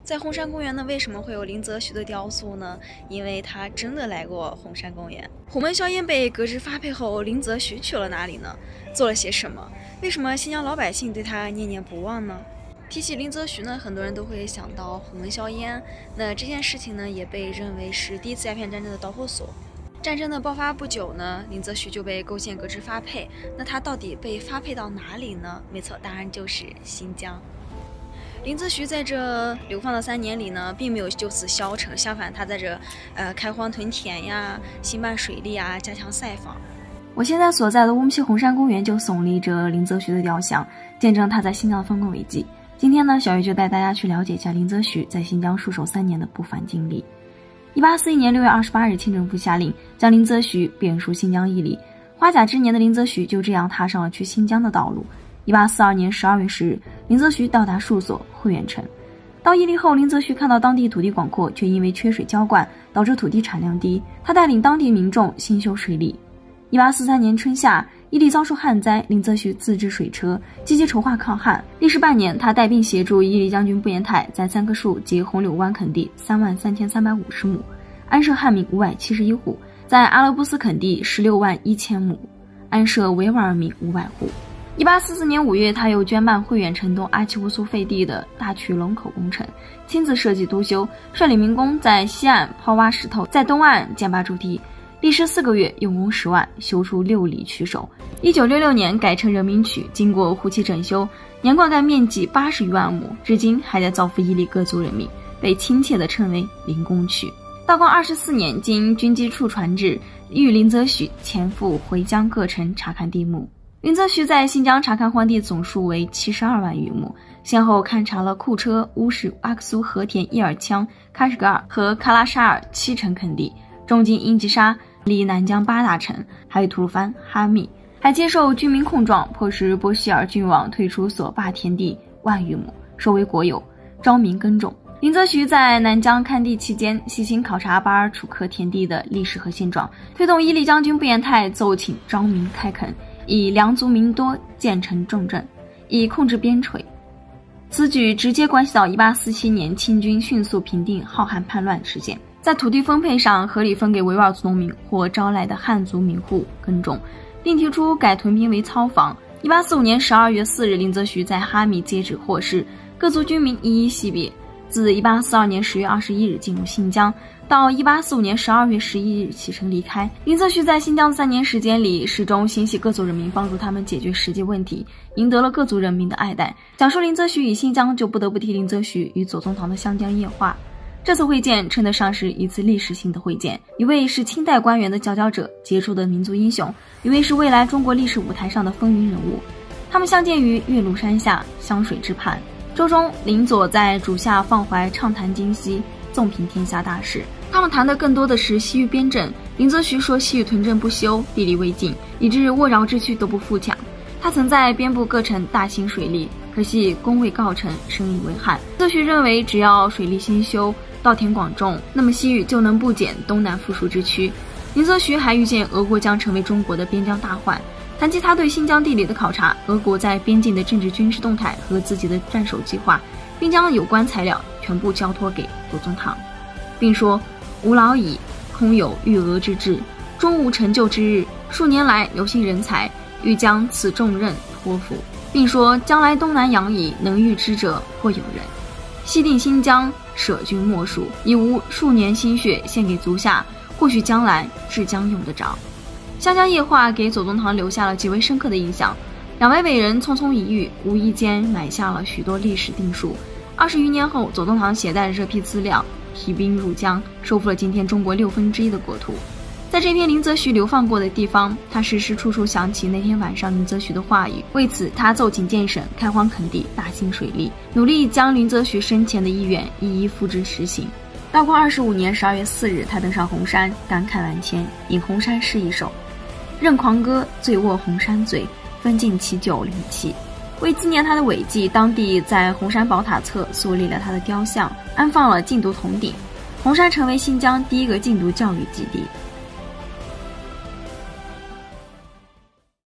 在红山公园呢，为什么会有林则徐的雕塑呢？因为他真的来过红山公园。虎门销烟被革职发配后，林则徐去了哪里呢？做了些什么？为什么新疆老百姓对他念念不忘呢？提起林则徐呢，很多人都会想到虎门销烟。那这件事情呢，也被认为是第一次鸦片战争的导火索。战争的爆发不久呢，林则徐就被构陷革职发配。那他到底被发配到哪里呢？没错，答案就是新疆。林则徐在这流放的3年里呢，并没有就此消沉，相反，他在这开荒屯田呀，兴办水利啊，加强赛访。我现在所在的乌鲁木齐红山公园就耸立着林则徐的雕像，见证他在新疆的丰功伟绩。今天呢，小鱼就带大家去了解一下林则徐在新疆戍守3年的不凡经历。1841年6月28日，清政府下令将林则徐贬戍新疆伊犁。花甲之年的林则徐就这样踏上了去新疆的道路。1842年12月10日，林则徐到达戍所会远城。到伊犁后，林则徐看到当地土地广阔，却因为缺水浇灌，导致土地产量低。他带领当地民众兴修水利。1843年春夏，伊犁遭受旱灾，林则徐自制水车，积极筹划抗旱。历时半年，他带兵协助伊犁将军步延泰在3棵树及红柳湾垦地33350亩，安设汉民571户，在阿勒布斯垦地161000亩，安设维吾尔民500户。1844年5月，他又捐办会远城东阿奇乌苏废地的大渠龙口工程，亲自设计督修，率领民工在西岸抛挖石头，在东岸建坝筑堤，历时4个月，用工10万，修出6里渠首。1966年改称人民渠，经过后期整修，年灌溉面积80余万亩，至今还在造福伊犁各族人民，被亲切地称为林公渠。道光24年，经军机处传旨，谕林则徐前赴回疆各城查看地目。林则徐在新疆查看荒地总数为72万余亩，先后勘察了库车、乌什、阿克苏、和田、伊尔羌、喀什噶尔和喀拉沙尔7城垦地，中经英吉沙、离南疆8大城，还有吐鲁番、哈密，还接受军民控状，迫使波希尔郡王退出所霸田地万余亩，收为国有，招民耕种。林则徐在南疆看地期间，细心考察巴尔楚克田地的历史和现状，推动伊犁将军步延泰奏请招民开垦，以良族民多，建成重镇，以控制边陲。此举直接关系到1847年清军迅速平定浩瀚叛乱事件，在土地分配上合理分给维吾尔族农民或招来的汉族民户耕种，并提出改屯兵为操房。1845年12月4日，林则徐在哈密接旨获释，各族居民一一惜别。自1842年10月21日进入新疆，到1845年12月11日启程离开。林则徐在新疆3年时间里，始终心系各族人民，帮助他们解决实际问题，赢得了各族人民的爱戴。讲述林则徐与新疆，就不得不提林则徐与左宗棠的湘江夜话。这次会见称得上是一次历史性的会见，一位是清代官员的佼佼者，杰出的民族英雄，一位是未来中国历史舞台上的风云人物。他们相见于岳麓山下，湘水之畔。周中，林左在主下放怀畅谈今昔，纵评天下大事。他们谈的更多的是西域边镇。林则徐说西域屯镇不修，地理未尽，以致沃饶之区都不富强。他曾在边部各城大兴水利，可惜功未告成，深以为憾。林则徐认为，只要水利兴修，稻田广种，那么西域就能不减东南富庶之区。林则徐还预见俄国将成为中国的边疆大患。谈及他对新疆地理的考察，俄国在边境的政治军事动态和自己的战守计划，并将有关材料全部交托给左宗棠，并说：“吾老矣，空有御俄之志，终无成就之日。数年来留心人才，欲将此重任托付。”并说：“将来东南洋矣，能御之者或有人。西定新疆，舍君莫属，以无数年心血献给足下，或许将来至将用得着。”湘江夜话给左宗棠留下了极为深刻的印象，两位伟人匆匆一遇，无意间埋下了许多历史定数。20余年后，左宗棠携带着这批资料，提兵入疆，收复了今天中国1/6的国土。在这片林则徐流放过的地方，他时时处处想起那天晚上林则徐的话语。为此，他奏请建省，开荒垦地，大兴水利，努力将林则徐生前的意愿一一付之实行。道光25年12月4日，他登上红山，感慨万千，引红山诗一首：“任狂歌，醉卧红山醉，分尽其酒离弃。”为纪念他的伟绩，当地在红山宝塔侧塑立了他的雕像，安放了禁毒铜鼎。红山成为新疆第一个禁毒教育基地。